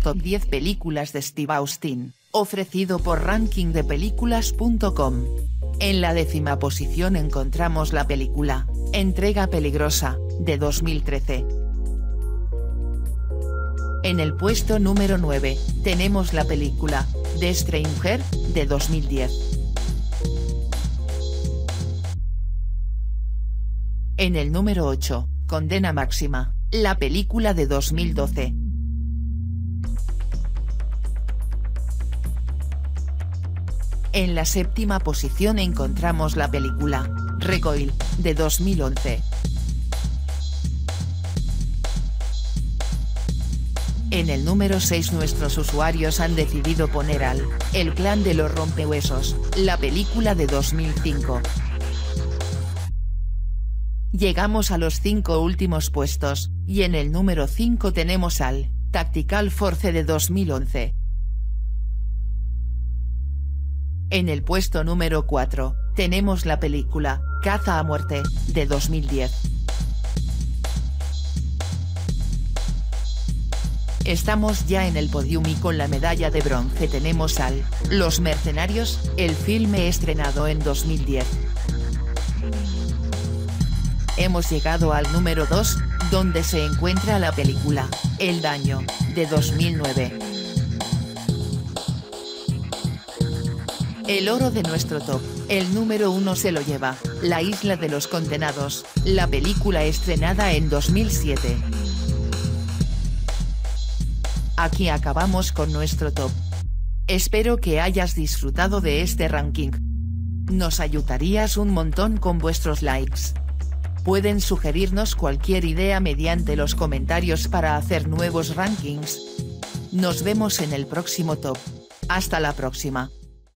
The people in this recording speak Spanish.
Top 10 películas de Steve Austin, ofrecido por rankingdepelículas.com. En la 10ª posición encontramos la película, Entrega peligrosa, de 2013. En el puesto número 9, tenemos la película, The Stranger, de 2010. En el número 8, Condena máxima, la película de 2012. En la 7ª posición encontramos la película, Recoil, de 2011. En el número 6 nuestros usuarios han decidido poner al, El clan de los rompehuesos, la película de 2005. Llegamos a los 5 últimos puestos, y en el número 5 tenemos al, Tactical Force de 2011. En el puesto número 4, tenemos la película, Caza a muerte, de 2010. Estamos ya en el podium y con la medalla de bronce tenemos al, Los Mercenarios, el filme estrenado en 2010. Hemos llegado al número 2, donde se encuentra la película, El daño, de 2009. El oro de nuestro top, el número 1 se lo lleva, La isla de los condenados, la película estrenada en 2007. Aquí acabamos con nuestro top. Espero que hayas disfrutado de este ranking. Nos ayudarías un montón con vuestros likes. Pueden sugerirnos cualquier idea mediante los comentarios para hacer nuevos rankings. Nos vemos en el próximo top. Hasta la próxima.